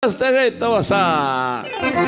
Deste jeito, moça.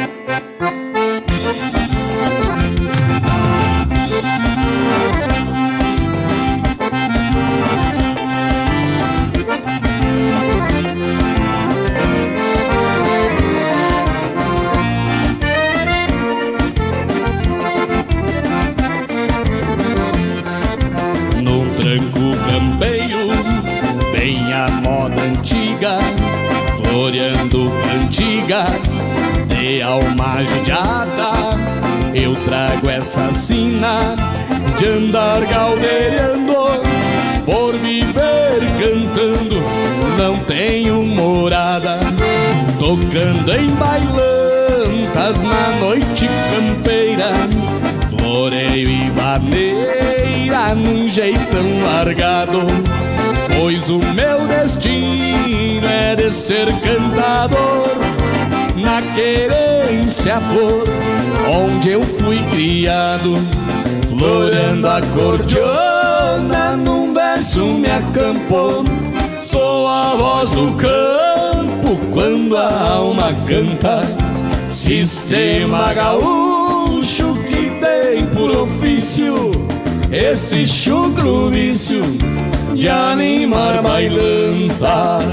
Num tranco campeiro, bem a moda antiga, floreando cantigas de alma judiada, eu trago essa sina de andar galdeirando, por viver cantando, não tenho morada, tocando em bailantas na noite campeira, floreio e vaneira num jeitão largado, pois o meu destino é de ser cantador, na querência flor, onde eu fui criado, floreando a cordiona, num verso me acampou, sou a voz do campo quando a alma canta, sistema gaúcho que tem por ofício esse chucro vício de animar bailantas.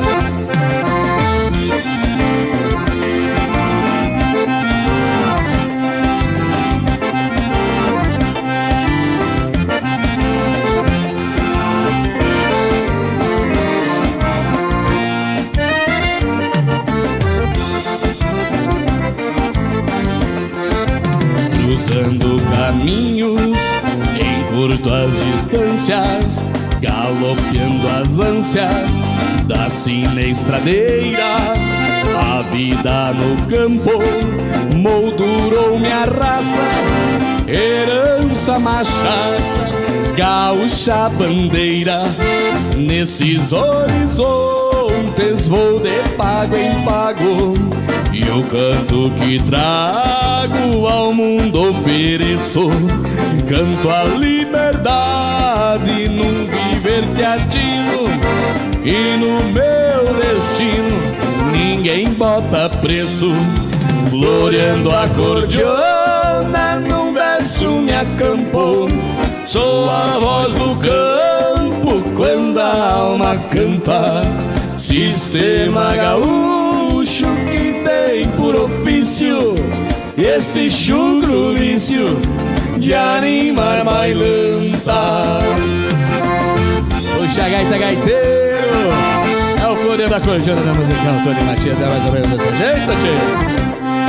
Cruzando caminhos, encurto as distâncias, galopeando as ânsias da sinestradeira. A vida no campo moldurou minha raça, herança machaça, gaúcha bandeira. Nesses horizontes vou de pago em pago, e o canto que trago ao mundo ofereço. Canto a liberdade num viver criativo, e no meu destino ninguém bota preço. Floreando a cordiona num verso me acampou, sou a voz do campo quando a alma canta, sistema gaúcho que tem por ofício esse chucro vício de animar bailanta. Puxa a gaita, gaiteiro, é o poder da cordiona da musical Tony Matias, é mais ou menos desse jeito, tio.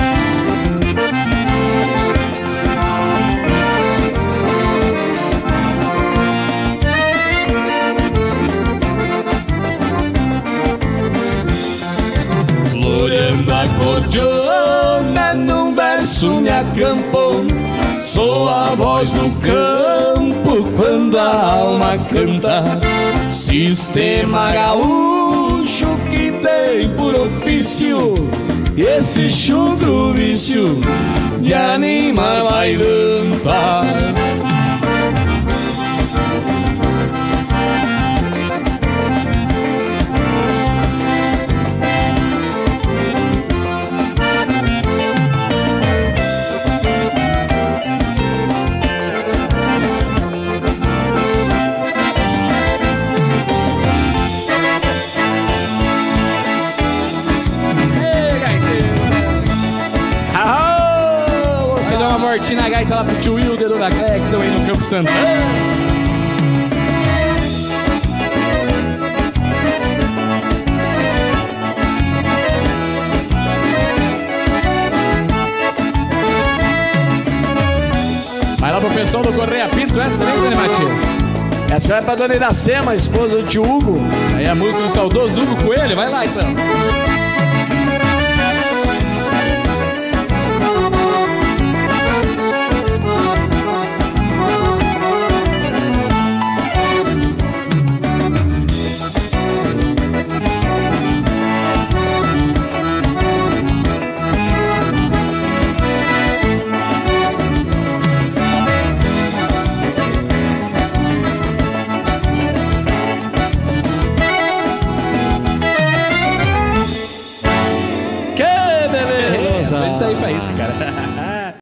Floreando a cordiona num verso me acampou, sou a voz do campo quando a alma canta, sistema gaúcho que tem por ofício esse chucro vício de animar bailanta. Na gaita lá pro tio Will, dedo da Clé, que estão aí no Campo Santana. Vai lá pro pessoal do Correia Pinto, essa também, Dani Matias. Essa vai pra Dona Iracema, esposa do tio Hugo. Aí a música do saudoso Hugo Coelho, vai lá então. Foi isso aí, cara.